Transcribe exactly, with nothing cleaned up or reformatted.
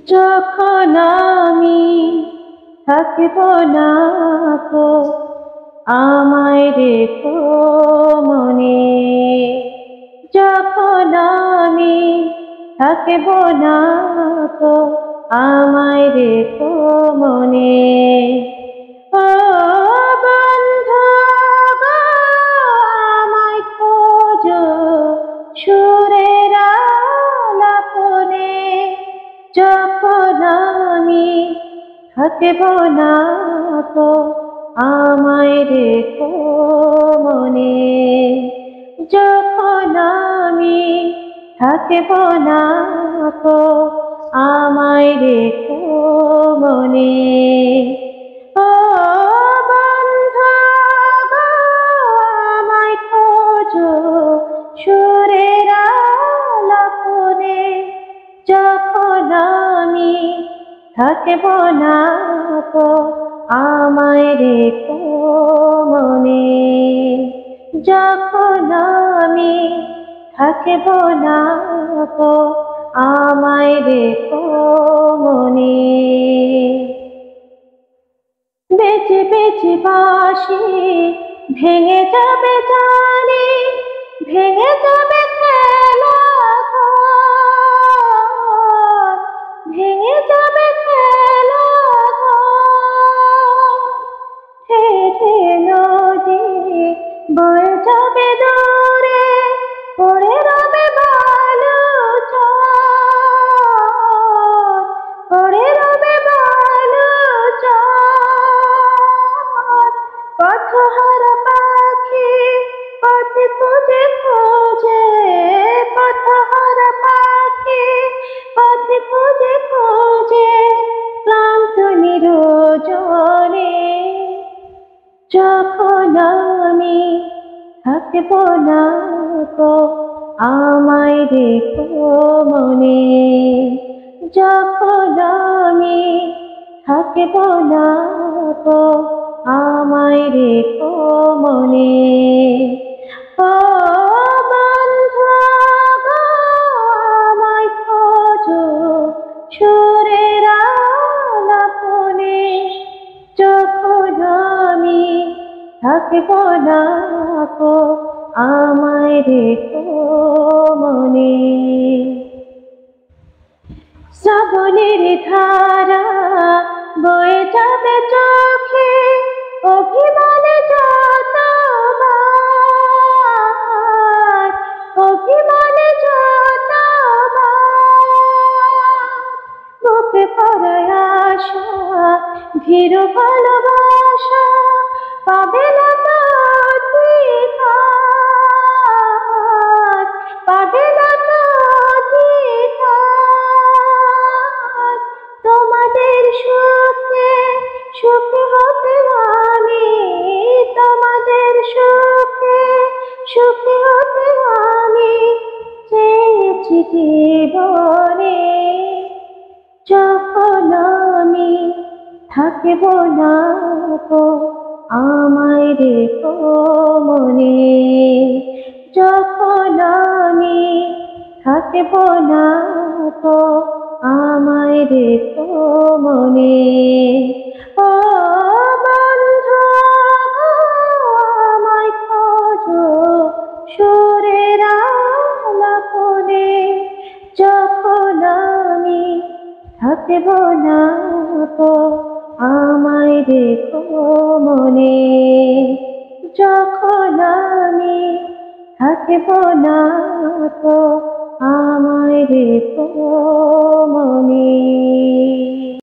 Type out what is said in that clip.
যখন আমি থাকিব না গো, আমায় রেখো মনে। যখন আমি থাকিব না গো, আমায় রেখো মনে। ও বন্ধু গো, আমায় খোঁজো সুরের আলাপনে। যখন আমি থাকিব না গো, আমায় রেখো মনে। যখন আমি থাকিব না গো, আমায় রেখো মনে। ও বন্ধু গো, আমায় খোঁজো সুরের আলাপনে। যখন আমি থাকিব না গো, আমায় রেখো মনে। যখন আমি থাকিব না গো, আমায় রেখো মনে। বেঁচে বেঁচে বাসি ভেঙে যাবে জানি, ভেঙে যাবে খেলা ঘর, ভেঙে যাবে খেলা ঘর। হেঁটে নদী বয়ে যাবে দূরে, পড়ে রবে বালু চর, পড়ে রবে বালু চর। পথহারা পাখি পথ খুঁজে খুঁজে, পথহারা পাখি পথ খুঁজে খুঁজে ক্লান্ত নিরজনে। যখন আমি থাকিব না গো, আমায় রেখো মনে। যখন আমি থাকিব না গো, আমায় রেখো মনে। ও বন্ধু গো, আমায় খোঁজো সুরের আলাপনে। যখন আমি থাকিব না গো, আমায় রেখো মনে। শ্রাবণের ধারা বয়ে যাবে চোখে, অভিমানে যতবার, অভিমানে যতবার। বুকে পড়ায় আশা ভীরু ভালোবাসা, পাবে না তো অধিকার, পাবে না তো অধিকার। তোমাদের সুখে সুখী হতে আমি, তোমাদের সুখে সুখী হতে আমি চেয়েছি জীবনে। যখন আমি থাকিব না গো, আমায় রেখো মনে। যখন আমি থাকিব না গো, আমায় রেখো মনে। ও বন্ধু গো, আমায় খোঁজো সুরের আলাপনে। যখন আমি থাকিব না গো, আমায় রেখো মনে। যখন আমি থাকিব না গো, আমায় রেখো মনে।